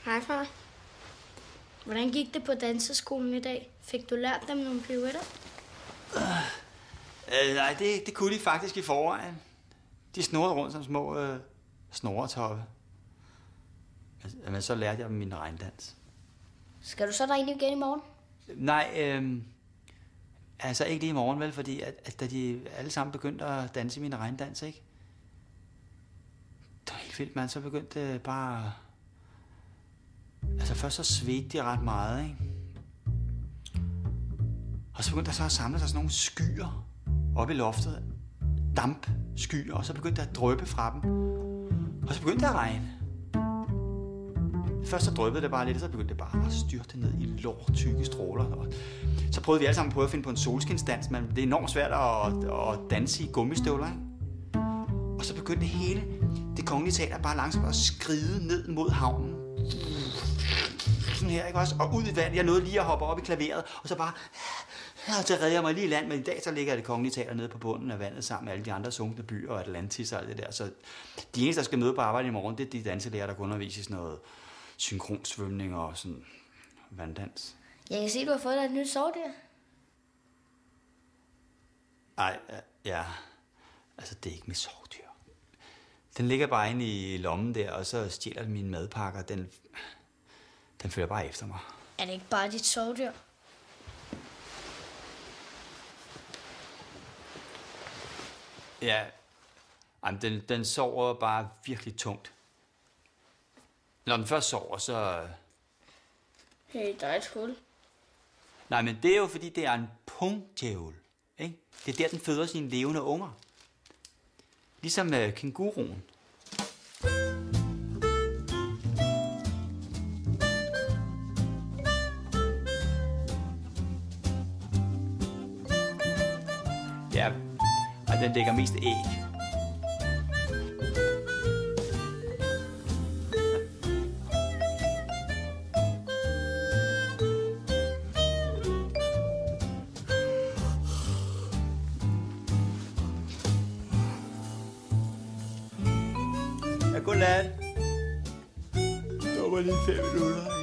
Hej, far. Hvordan gik det på danseskolen i dag? Fik du lært dem nogle pirouetter? Nej, det kunne de faktisk i forvejen. De snurrede rundt som små snoretoppe. Men så lærte jeg dem min regndans. Skal du så derind igen i morgen? Nej, altså ikke lige i morgen, vel? Fordi at da de alle sammen begyndte at danse min regndans, ikke? Det var helt vildt, man. Så begyndte det bare... Altså først så svedte de ret meget, ikke? Og så begyndte der så at samle sig sådan nogle skyer oppe i loftet. Dampskyer, og så begyndte der at dryppe fra dem. Og så begyndte det at regne. Først så dryppede det bare lidt, og så begyndte det bare at styrte ned i tykke stråler. Og så prøvede vi alle sammen at finde på en solskinsdans, men det er enormt svært at danse i gummistøvler, ikke? Og så begyndte hele det kongelige teater bare langsomt at skride ned mod havnen. Sådan her, ikke også? Og ud i vand. Jeg nåede lige at hoppe op i klaveret, og så bare... Og så redder jeg mig lige i land, men i dag så ligger det kongelige teater nede på bunden af vandet sammen med alle de andre sunkne byer og Atlantis og alt det der. Så de eneste, der skal møde på arbejde i morgen, det er de danselærer, der kan undervise i sådan noget synkronsvømning og sådan vanddans. Jeg kan se, du har fået dig et nyt sovdyr. Ej, ja. Altså, det er ikke mit sovdyr. Den ligger bare inde i lommen der, og så stjæler den mine madpakker. Den følger bare efter mig. Er det ikke bare dit sovdyr? Ja, jamen, den sover bare virkelig tungt. Når den først sover, så... Hey, der er et hul. Nej, men det er jo fordi, det er en pungdjævel, ikke? Det er der, den føder sine levende unger. Ligesom kænguruen. Ja, og den lægger mest æg. Ja, godnat. Det var lige 5 minutter.